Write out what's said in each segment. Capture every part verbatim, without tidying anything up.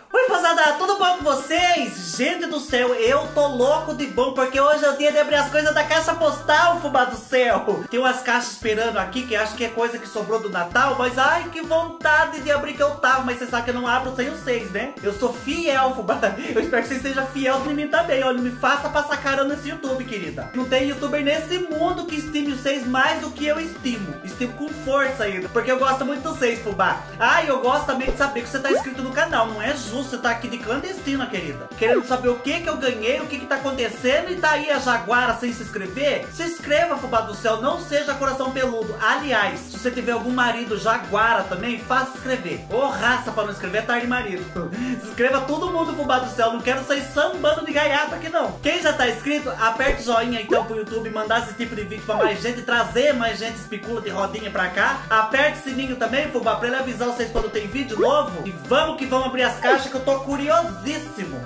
Oi, moçada, tudo bom com vocês? Gente do céu, eu tô louco de bom, porque hoje é o dia de abrir as coisas da caixa postal, fubá do céu. Tem umas caixas esperando aqui, que acho que é coisa que sobrou do Natal, mas ai, que vontade de abrir que eu tava. Mas você sabe que eu não abro sem os seis, né? Eu sou fiel, fubá. Eu espero que você seja fiel de mim também. Olha, me faça passar cara nesse YouTube, querida. Não tem youtuber nesse mundo que estime os seis mais do que eu estimo. Estimo com força ainda, porque eu gosto muito dos seis, fubá. Ai, eu gosto também de saber que você tá inscrito no canal. Não é justo você tá aqui de clandestina, querida, querendo saber o que que eu ganhei, o que que tá acontecendo, e tá aí a Jaguara sem se inscrever. Se inscreva, fubá do céu, não seja coração peludo. Aliás, se você tiver algum marido Jaguara também, faça se inscrever. Ô, raça pra não inscrever, é tarde, marido. Se inscreva todo mundo, fubá do céu, não quero sair sambando de gaiato aqui não. Quem já tá inscrito, aperte joinha então pro YouTube, mandar esse tipo de vídeo pra mais gente, trazer mais gente especula de rodinha pra cá. Aperte o sininho também, fubá, pra ele avisar vocês quando tem vídeo novo. E vamos que vamos abrir as caixas, que eu tô curiosíssimo.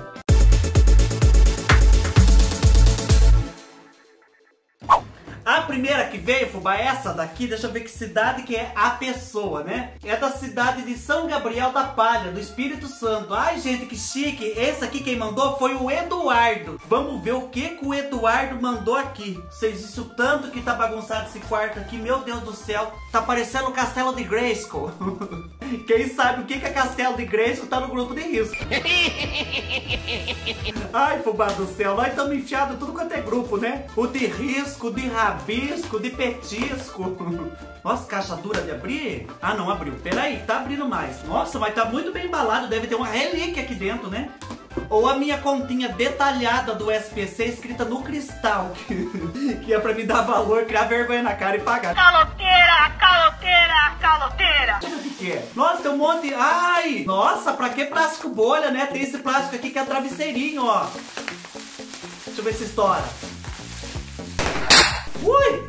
A primeira que veio, fubá, é essa daqui. Deixa eu ver que cidade que é a pessoa, né? É da cidade de São Gabriel da Palha, do Espírito Santo. Ai, gente, que chique. Esse aqui quem mandou foi o Eduardo. Vamos ver o que que o Eduardo mandou aqui. Vocês viram o tanto que tá bagunçado esse quarto aqui. Meu Deus do céu. Tá parecendo o Castelo de Grayskull. Quem sabe o que que é Castelo de Grayskull tá no grupo de risco. Ai, fubá do céu. Nós estamos enfiados tudo quanto é grupo, né? O de risco, de rabisco, de petisco. Nossa, caixa dura de abrir? Ah, não abriu. Peraí, tá abrindo mais. Nossa, mas tá muito bem embalado. Deve ter uma relíquia aqui dentro, né? Ou a minha continha detalhada do S P C escrita no cristal. Que é pra me dar valor, criar vergonha na cara e pagar. Caloteira, caloteira, caloteira. Deixa eu ver o que que é. Nossa, tem um monte de... Ai! Nossa, pra que plástico bolha, né? Tem esse plástico aqui que é travesseirinho, ó. Deixa eu ver se estoura. Ui!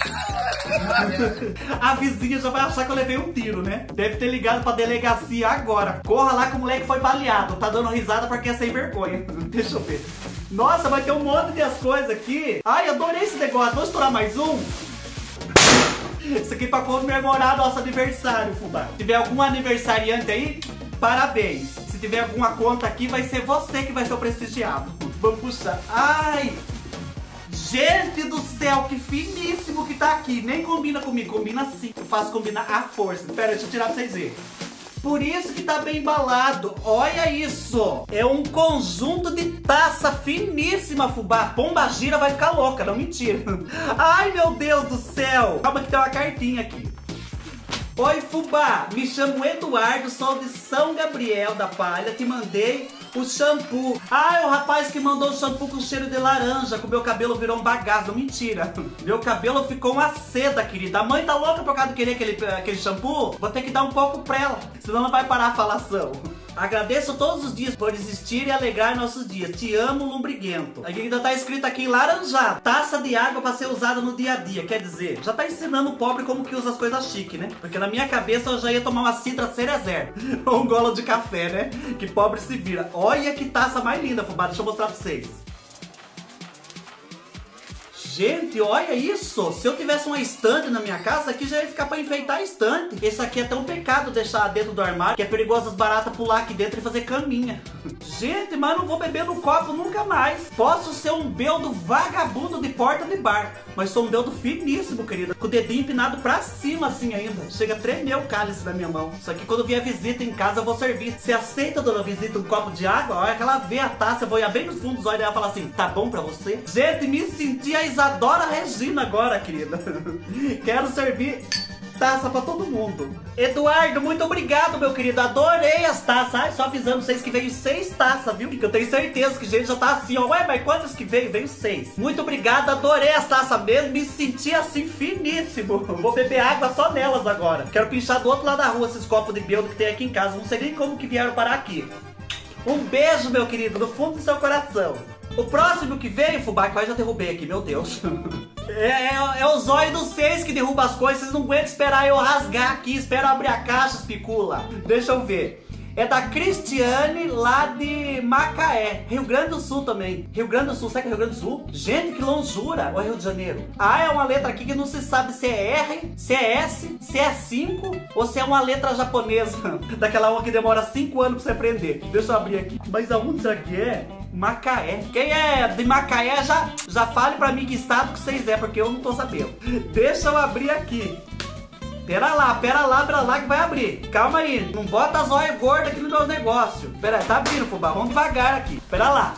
A vizinha já vai achar que eu levei um tiro, né? Deve ter ligado pra delegacia agora. Corra lá que o moleque foi baleado. Tá dando risada porque é sem vergonha. Deixa eu ver. Nossa, vai ter um monte de as coisas aqui. Ai, adorei esse negócio. Vou estourar mais um? Isso aqui pra comemorar nosso aniversário, fubá. Se tiver algum aniversariante aí, parabéns. Se tiver alguma conta aqui, vai ser você que vai ser o prestigiado. Vamos puxar. Ai! Gente do céu, que finíssimo que tá aqui. Nem combina comigo, combina assim. Eu faço combinar à força. Pera, deixa eu tirar pra vocês verem. Por isso que tá bem embalado. Olha isso. É um conjunto de taça finíssima, fubá. Pomba gira vai ficar louca, não mentira. Ai, meu Deus do céu. Calma que tem uma cartinha aqui. Oi, fubá. Me chamo Eduardo, sou de São Gabriel da Palha. Te mandei o shampoo. Ah, é o rapaz que mandou o shampoo com cheiro de laranja, que o meu cabelo virou um bagaço. Mentira. Meu cabelo ficou uma seda, querida. A mãe tá louca por causa de querer aquele, aquele shampoo. Vou ter que dar um pouco pra ela, senão ela vai parar a falação. Agradeço todos os dias por existir e alegrar nossos dias. Te amo, lombriguento. Aqui ainda tá escrito aqui em laranjado. Taça de água pra ser usada no dia a dia. Quer dizer, já tá ensinando o pobre como que usa as coisas chiques, né? Porque na minha cabeça eu já ia tomar uma cidra cerezer. Ou um golo de café, né? Que pobre se vira. Olha que taça mais linda, fubá. Deixa eu mostrar pra vocês. Gente, olha isso. Se eu tivesse uma estante na minha casa, aqui já ia ficar pra enfeitar a estante. Esse aqui é até um pecado deixar dentro do armário, que é perigoso as baratas pular aqui dentro e fazer caminha. Gente, mas não vou beber no copo nunca mais. Posso ser um beldo vagabundo de porta de bar, mas sou um beldo finíssimo, querida. Com o dedinho empinado pra cima assim ainda. Chega a tremer o cálice na minha mão. Isso aqui quando vier visita em casa eu vou servir. Você aceita, dona visita, um copo de água? Olha que ela vê a taça, eu vou ir abrir nos fundos dos olhos e ela fala assim, tá bom pra você? Gente, me senti a Isadora Regina agora, querida. Quero servir taça pra todo mundo. Eduardo, muito obrigado, meu querido. Adorei as taças. Ai, só avisando vocês que veio seis taças, viu? Que eu tenho certeza que gente já tá assim, ó. Ué, mas quantas que veio? Veio seis. Muito obrigado, adorei as taças mesmo. Me senti assim, finíssimo. Vou beber água só nelas agora. Quero pinchar do outro lado da rua esses copos de beldo que tem aqui em casa. Não sei nem como que vieram parar aqui. Um beijo, meu querido, no fundo do seu coração. O próximo que veio, fubá, que eu já derrubei aqui, meu Deus. É, é, é o zóio dos seis que derruba as coisas. Vocês não aguentam esperar eu rasgar aqui. Espera abrir a caixa, especula. Deixa eu ver. É da Cristiane, lá de Macaé, Rio Grande do Sul também. Rio Grande do Sul, será que é Rio Grande do Sul? Gente, que longura. Ou é Rio de Janeiro? Ah, é uma letra aqui que não se sabe se é R, se é S, se é cinco ou se é uma letra japonesa. Daquela uma que demora cinco anos pra você aprender. Deixa eu abrir aqui. Mas aonde será que é? Macaé. Quem é de Macaé já, já fale pra mim que estado que vocês é, porque eu não tô sabendo. Deixa eu abrir aqui. Pera lá, pera lá, pera lá que vai abrir. Calma aí, não bota as olhas gordas aqui no meu negócio. Pera aí, tá abrindo, fubá, vamos devagar aqui. Pera lá.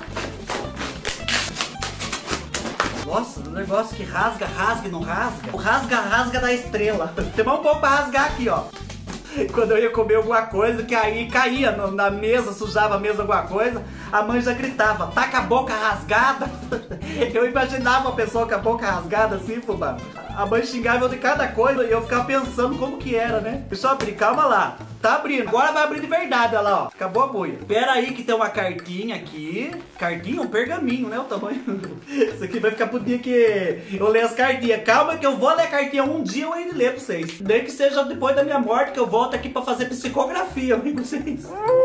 Nossa, o negócio que rasga, rasga e não rasga. O rasga, rasga da estrela. Tem mais um pouco pra rasgar aqui, ó. Quando eu ia comer alguma coisa, que aí caía no, na mesa, sujava a mesa alguma coisa, a mãe já gritava, tá com a boca rasgada. Eu imaginava uma pessoa com a boca rasgada assim, fubá. A mãe xingava eu de cada coisa e eu ficava pensando como que era, né? Deixa eu abrir, calma lá. Tá abrindo, agora vai abrir de verdade, olha lá, ó. Acabou a buia. Pera aí que tem uma cartinha aqui. Cartinha? Um pergaminho, né? O tamanho. Isso aqui vai ficar pro dia que eu ler as cartinhas. Calma que eu vou ler a cartinha um dia eu ainda ler pra vocês. Nem que seja depois da minha morte que eu volto aqui pra fazer psicografia, hein, vocês.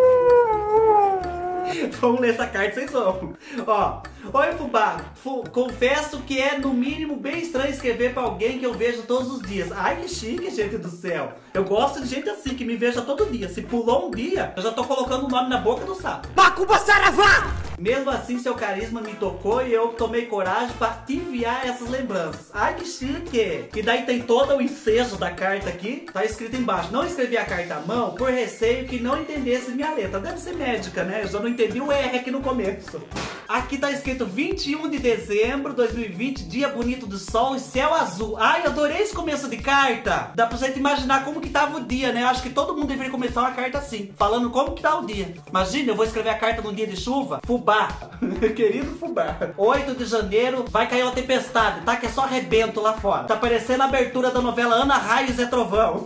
Vamos ler essa carta, vocês vão. Ó, oi fubá, Fu, confesso que é no mínimo bem estranho escrever pra alguém que eu vejo todos os dias. Ai que chique, gente do céu. Eu gosto de gente assim, que me veja todo dia. Se pulou um dia, eu já tô colocando o nome na boca do sapo. Bacuba Saravá! Mesmo assim, seu carisma me tocou e eu tomei coragem pra te enviar essas lembranças. Ai, que chique! E daí tem todo o ensejo da carta aqui. Tá escrito embaixo. Não escrevi a carta à mão por receio que não entendesse minha letra. Deve ser médica, né? Eu já não entendi o R aqui no começo. Aqui tá escrito vinte e um de dezembro de dois mil e vinte, dia bonito do sol e céu azul. Ai, adorei esse começo de carta. Dá pra gente imaginar como que tava o dia, né? Eu acho que todo mundo deveria começar uma carta assim, falando como que tá o dia. Imagina, eu vou escrever a carta num dia de chuva. Fubá, querido fubá. oito de janeiro, vai cair uma tempestade, tá? Que é só arrebento lá fora. Tá parecendo a abertura da novela Ana Raio e Zé Trovão.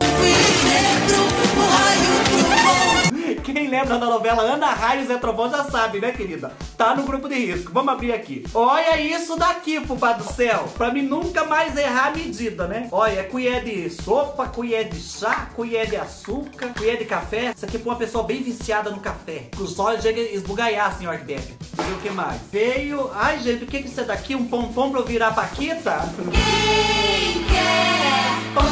Quem lembra da novela Ana Raio e Zé Trovão já sabe, né, querida? Tá no grupo de risco. Vamos abrir aqui. Olha isso daqui, fubá do céu. Pra mim nunca mais errar a medida, né? Olha, colher de sopa, colher de chá, colher de açúcar, colher de café. Isso aqui é pra uma pessoa bem viciada no café. Os olhos chegam a esbugalhar, senhor arquiteto. E o que mais? Veio... Ai, gente, o que que isso é daqui? Um pompom pra eu virar paquita? Quem quer?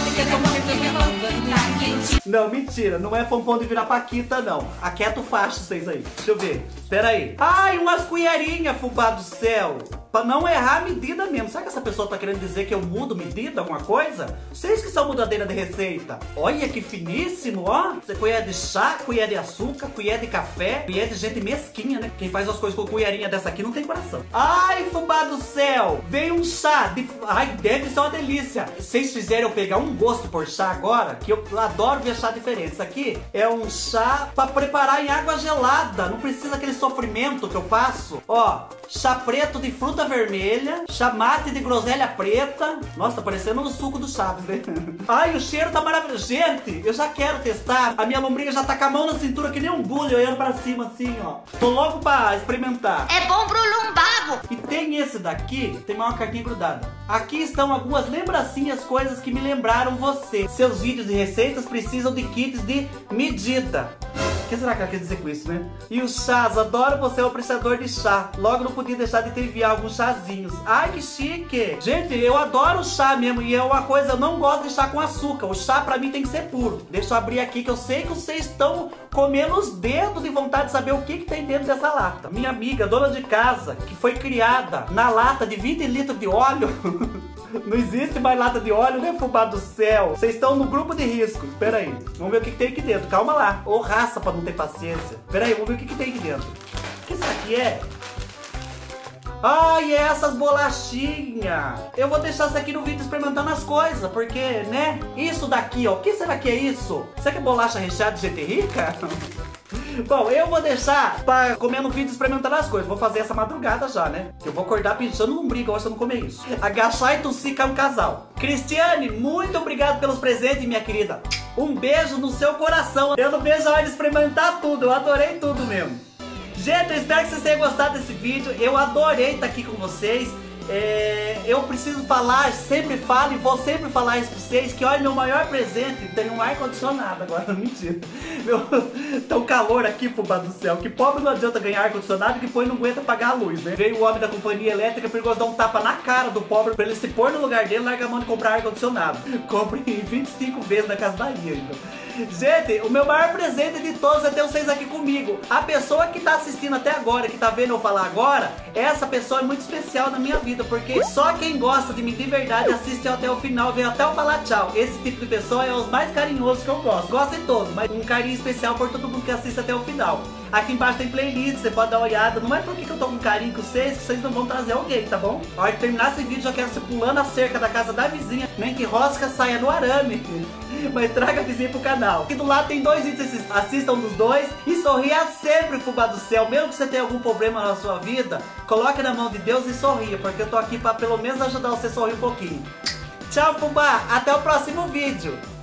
Não, mentira. Não é pompom de virar paquita, não. Aquieta o facho, vocês aí. Deixa eu ver. Pera aí. Ai, umas colherinhas, fubá do céu. Pra não errar a medida mesmo. Será que essa pessoa tá querendo dizer que eu mudo medida, alguma coisa? Vocês que são mudadeira de receita. Olha que finíssimo, ó. Você colher de chá, colher de açúcar, colher de café, colher de gente mesquinha, né? Quem faz as coisas com colherinha dessa aqui não tem coração. Ai, fubá do céu. Veio um chá. De... Ai, deve ser uma delícia. Vocês fizeram eu pegar um gosto por chá agora, que eu adoro ver chá diferente. Isso aqui é um chá pra preparar em água gelada. Não precisa aquele sofrimento que eu faço. Ó, chá preto de fruta vermelha, chá mate de groselha preta. Nossa, tá parecendo o suco do Chaves, né? Ai, o cheiro tá maravilhoso. Gente, eu já quero testar. A minha lombriga já tá com a mão na cintura que nem um bulho, olhando pra cima assim, ó. Tô logo pra experimentar. É bom pro lumbago. E tem esse daqui, tem mais uma cartinha grudada. Aqui estão algumas lembrancinhas, coisas que me lembraram você. Seus vídeos de receitas precisam de kits de medida. O que será que ela quer dizer com isso, né? E os chás, adoro você, é um apreciador de chá. Logo não podia deixar de te enviar alguns chazinhos. Ai, que chique! Gente, eu adoro chá mesmo. E é uma coisa, eu não gosto de chá com açúcar. O chá pra mim tem que ser puro. Deixa eu abrir aqui que eu sei que vocês estão comendo os dedos de vontade de saber o que que tem dentro dessa lata. Minha amiga, dona de casa, que foi criada na lata de vinte litros de óleo. Não existe mais lata de óleo, né, fubá do céu? Vocês estão no grupo de risco. Pera aí, vamos ver o que, que tem aqui dentro. Calma lá. Ô, raça pra não ter paciência. Pera aí, vamos ver o que, que tem aqui dentro. O que isso aqui é? Ai, é essas bolachinhas. Eu vou deixar isso aqui no vídeo experimentando as coisas, porque, né? Isso daqui, ó. O que será que é isso? Será que é bolacha recheada de gente rica? Bom, eu vou deixar pra comer no vídeo experimentando as coisas. Vou fazer essa madrugada já, né? Eu vou acordar pinchando lombriga, gosto de não comer isso. Agachar e tossir é um casal. Cristiane, muito obrigado pelos presentes, minha querida. Um beijo no seu coração. Eu não vejo a hora de experimentar tudo. Eu adorei tudo mesmo. Gente, eu espero que vocês tenham gostado desse vídeo. Eu adorei estar aqui com vocês. é, eu preciso falar, sempre falo e vou sempre falar isso pra vocês, que olha, meu maior presente, tem um ar-condicionado agora, mentira. Meu, tá um calor aqui, fubá do céu, que pobre não adianta ganhar ar-condicionado, que põe não aguenta pagar a luz, né? Veio o homem da companhia elétrica, perigoso dar um tapa na cara do pobre pra ele se pôr no lugar dele, larga a mão de comprar ar-condicionado. Compre em vinte e cinco vezes na Casa Bahia, então. Gente, o meu maior presente de todos é ter vocês aqui comigo. A pessoa que tá assistindo até agora, que tá vendo eu falar agora, essa pessoa é muito especial na minha vida, porque só quem gosta de mim de verdade assiste até o final, vem até eu falar tchau. Esse tipo de pessoa é os mais carinhosos que eu gosto. Gosto de todos, mas um carinho especial por todo mundo que assiste até o final. Aqui embaixo tem playlist, você pode dar uma olhada. Não é porque que eu tô com carinho com vocês, que vocês não vão trazer alguém, tá bom? A hora de terminar esse vídeo, já quero você pulando a cerca da casa da vizinha, nem que rosca saia no arame. Mas traga a vizinha pro canal. Aqui do lado tem dois vídeos, assistam um dos dois e sorria sempre, fubá do céu. Mesmo que você tenha algum problema na sua vida, coloque na mão de Deus e sorria, porque eu tô aqui pra pelo menos ajudar você a sorrir um pouquinho. Tchau, fubá, até o próximo vídeo.